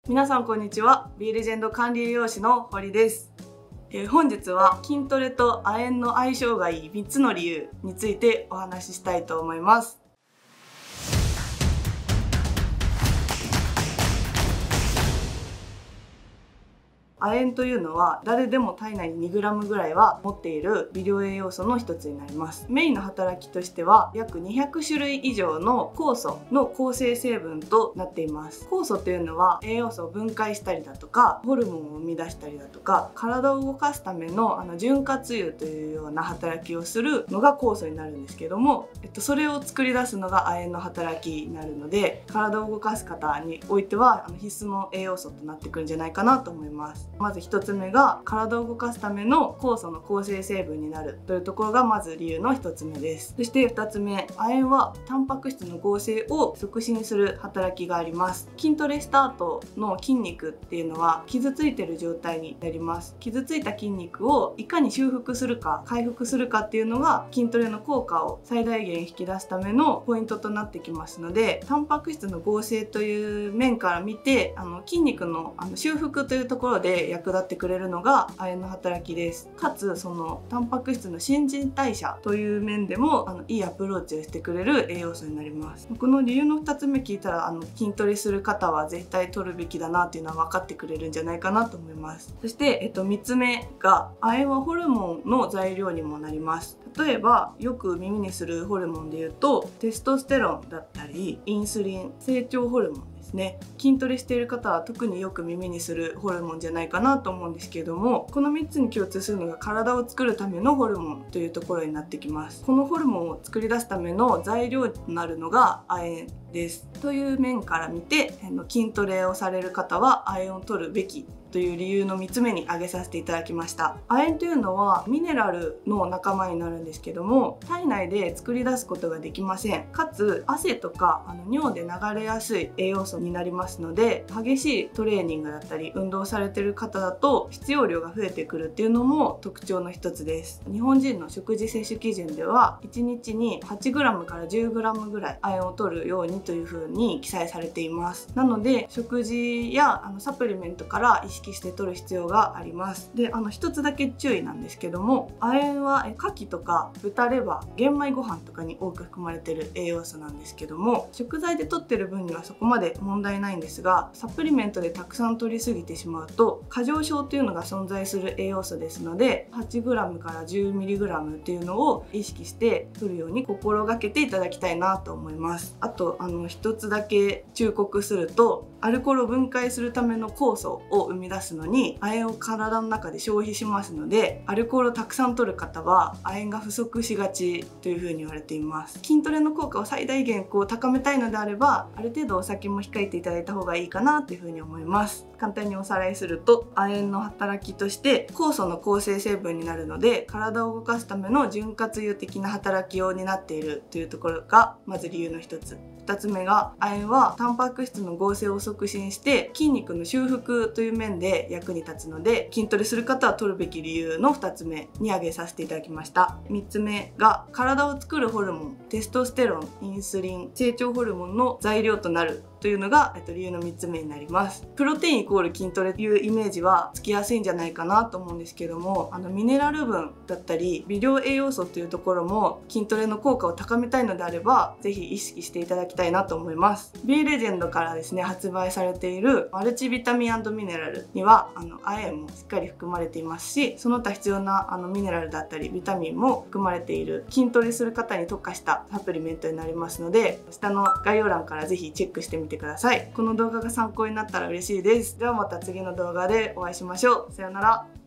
皆さんこんにちは。Bレジェンド管理栄養士の堀です。本日は筋トレと亜鉛の相性がいい3つの理由についてお話ししたいと思います。亜鉛というのは誰でも体内に 2g ぐらいは持っている微量栄養素の一つになります。メインの働きとしては約200種類以上の酵素の構成成分となっています。酵素というのは栄養素を分解したりだとかホルモンを生み出したりだとか体を動かすための潤滑油というような働きをするのが酵素になるんですけども、それを作り出すのが亜鉛の働きになるので、体を動かす方においては必須の栄養素となってくるんじゃないかなと思います。まず1つ目が体を動かすための酵素の構成成分になるというところがまず理由の1つ目です。そして2つ目、亜鉛はタンパク質の合成を促進する働きがあります。筋トレした後の筋肉っていうのは傷ついている状態になります。傷ついた筋肉をいかに修復するか回復するかっていうのが筋トレの効果を最大限引き出すためのポイントとなってきますので、タンパク質の合成という面から見て筋肉の修復というところで役立ってくれるのが亜鉛の働きです。かつそのタンパク質の新陳代謝という面でもいいアプローチをしてくれる栄養素になります。この理由の2つ目聞いたら筋トレする方は絶対取るべきだなっていうのは分かってくれるんじゃないかなと思います。そして、3つ目が亜鉛はホルモンの材料にもなります。例えばよく耳にするホルモンでいうとテストステロンだったりインスリン、成長ホルモンですね。筋トレしている方は特によく耳にするホルモンじゃないかなと思うんですけれども、この3つに共通するのが体を作るためのホルモンというところになってきます。このホルモンを作り出すための材料となるのが亜鉛です。という面から見て筋トレをされる方は亜鉛を取るべきという理由の3つ目に挙げさせていただきました。亜鉛というのはミネラルの仲間になるんですけども、体内で作り出すことができません。かつ汗とか尿で流れやすい栄養素になりますので、激しいトレーニングだったり運動されている方だと必要量が増えてくるっていうのも特徴の一つです。日本人の食事摂取基準では1日に 8g から 10g ぐらい亜鉛を取るようにというふうに記載されています。なので食事やサプリメントから意識して取る必要があります。で一つだけ注意なんですけども、亜鉛は牡蠣とか豚レバー、玄米ご飯とかに多く含まれている栄養素なんですけども、食材で取ってる分にはそこまで問題ないんですが、サプリメントでたくさん取りすぎてしまうと過剰症というのが存在する栄養素ですので、 8g から 10mg っていうのを意識して取るように心がけていただきたいなと思います。あと一つだけ忠告すると、アルコールを分解するための酵素を生み出すのに亜鉛を体の中で消費しますので、アルコールをたくさん取る方は亜鉛が不足しがちというふうに言われています。筋トレの効果を最大限高めたいのであれば、ある程度お酒も控えていただいた方がいいかなというふうに思います。簡単におさらいすると、亜鉛の働きとして酵素の構成成分になるので、体を動かすための潤滑油的な働きを担っているというところがまず理由の一つ。2つ目が亜鉛はタンパク質の合成を促進して筋肉の修復という面で役に立つので、筋トレする方は取るべき理由の2つ目に挙げさせていただきました。3つ目が体を作るホルモンテストステロン、インスリン、成長ホルモンの材料となるというのが理由の3つ目になります。プロテインイコール筋トレというイメージはつきやすいんじゃないかなと思うんですけども、ミネラル分だったり微量栄養素というところも筋トレの効果を高めたいのであれば、ぜひ意識していただきたいなと思います。Bレジェンドからですね発売されているマルチビタミン&ミネラルには亜鉛もしっかり含まれていますし、その他必要なミネラルだったりビタミンも含まれている筋トレする方に特化したサプリメントになりますので、下の概要欄からぜひチェックしてみてください。この動画が参考になったら嬉しいです。ではまた次の動画でお会いしましょう。さようなら。